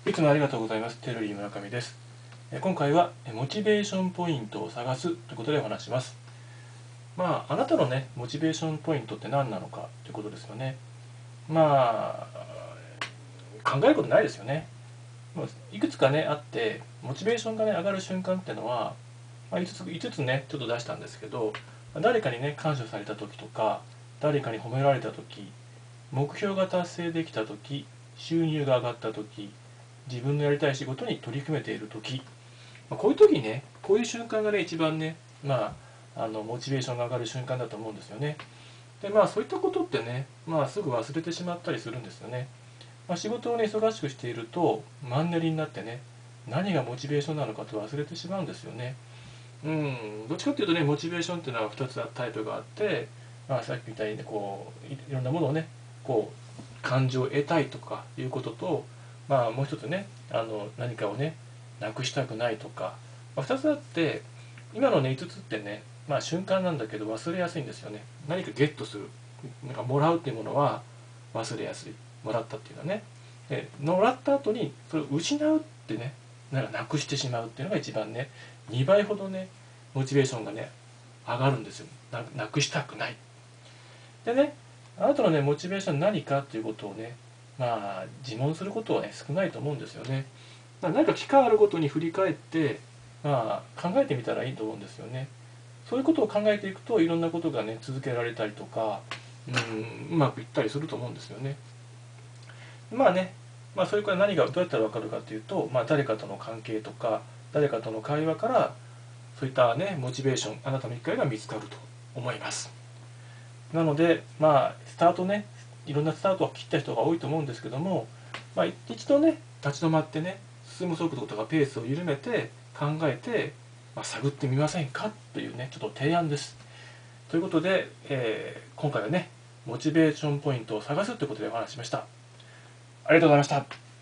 いつもありがとうございます。テルリー村上です。今回はモチベーションポイントを探すということでお話します。あなたのね、モチベーションポイントって何なのかということですよね。ま考えることないですよね。いくつかね、あって、モチベーションがね、上がる瞬間っていうのは、5つね、ちょっと出したんですけど、誰かにね、感謝された時とか、誰かに褒められた時、目標が達成できた時、収入が上がった時、自分のやりたい仕事に取り組めている時、こういう時にね、こういう瞬間がね、一番ね、モチベーションが上がる瞬間だと思うんですよね。で、そういったことってね、すぐ忘れてしまったりするんですよね。仕事をね、忙しくしていると、マンネリになってね、何がモチベーションなのかと忘れてしまうんですよね。どっちかっていうとね、モチベーションっていうのは2つタイプがあって、さっきみたいにね、いろんなものをね、感情を得たいとかいうことと、もう一つね、何かをね、なくしたくないとか、2つあって、今のね、5つってね、瞬間なんだけど忘れやすいんですよね。何かゲットする、なんかもらうっていうものは忘れやすい。もらったっていうのはね。で、もらった後にそれを失うってね、なんかなくしてしまうっていうのが一番ね、2倍ほどね、モチベーションがね、上がるんですよ。なくしたくない。でね、あなたのね、モチベーション何かっていうことをね、自問することはね、少ないと思うんですよね。何か機会あるごとに振り返って、考えてみたらいいと思うんですよね。そういうことを考えていくと、いろんなことがね、続けられたりとか、うまくいったりすると思うんですよね。それから何がどうやったら分かるかというと、誰かとの関係とか、誰かとの会話から、そういったね、モチベーション、あなたの一回が見つかると思います。なので、スタートね、いろんなスタートを切った人が多いと思うんですけども、一度ね、立ち止まってね、進む速度とかペースを緩めて考えて、探ってみませんかというね、ちょっと提案です。ということで、今回はね、モチベーションポイントを探すということでお話ししました。ありがとうございました。